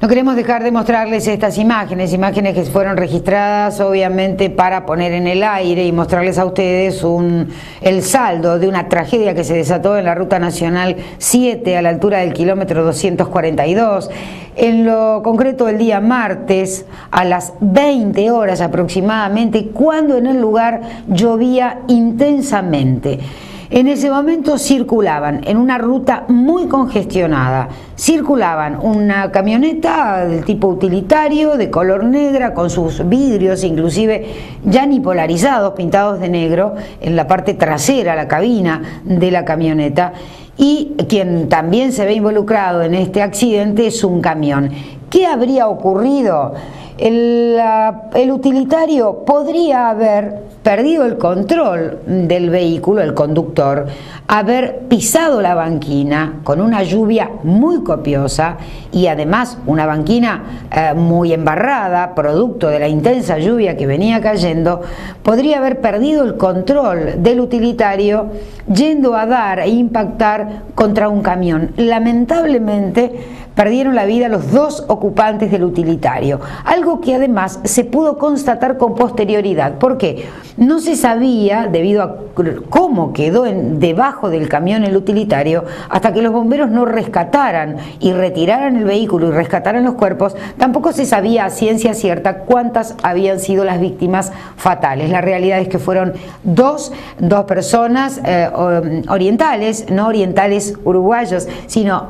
No queremos dejar de mostrarles estas imágenes que fueron registradas obviamente para poner en el aire y mostrarles a ustedes el saldo de una tragedia que se desató en la Ruta Nacional 7 a la altura del kilómetro 242. En lo concreto el día martes a las 20 horas aproximadamente, cuando en el lugar llovía intensamente. En ese momento circulaban en una ruta muy congestionada, circulaban una camioneta del tipo utilitario de color negra con sus vidrios inclusive ya ni polarizados, pintados de negro en la parte trasera, la cabina de la camioneta, y quien también se ve involucrado en este accidente es un camión. ¿Qué habría ocurrido? El utilitario podría haber perdido el control del vehículo, el conductor, haber pisado la banquina con una lluvia muy copiosa y además una banquina muy embarrada, producto de la intensa lluvia que venía cayendo. Podría haber perdido el control del utilitario yendo a dar e impactar contra un camión. Lamentablemente perdieron la vida los dos ocupantes del utilitario, algo que además se pudo constatar con posterioridad. ¿Por qué? No se sabía, debido a cómo quedó debajo del camión el utilitario, hasta que los bomberos no rescataran y retiraran el vehículo y rescataran los cuerpos, tampoco se sabía a ciencia cierta cuántas habían sido las víctimas fatales. La realidad es que fueron dos personas orientales, no orientales uruguayos, sino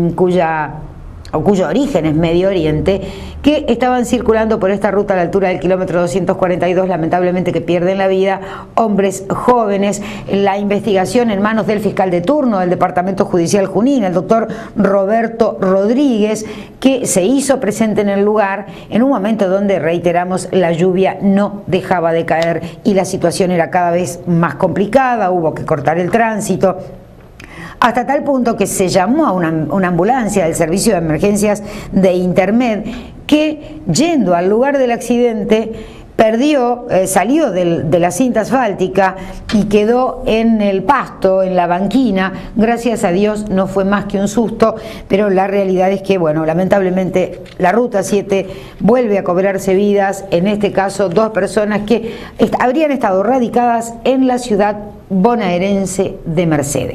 cuyo origen es Medio Oriente, que estaban circulando por esta ruta a la altura del kilómetro 242, lamentablemente que pierden la vida, hombres jóvenes. La investigación en manos del fiscal de turno del Departamento Judicial Junín, el doctor Roberto Rodríguez, que se hizo presente en el lugar en un momento donde, reiteramos, la lluvia no dejaba de caer y la situación era cada vez más complicada, hubo que cortar el tránsito, hasta tal punto que se llamó a una ambulancia del servicio de emergencias de Intermed, que yendo al lugar del accidente salió de la cinta asfáltica y quedó en el pasto, en la banquina. Gracias a Dios no fue más que un susto, pero la realidad es que, bueno, lamentablemente la Ruta 7 vuelve a cobrarse vidas, en este caso dos personas que habrían estado radicadas en la ciudad bonaerense de Mercedes.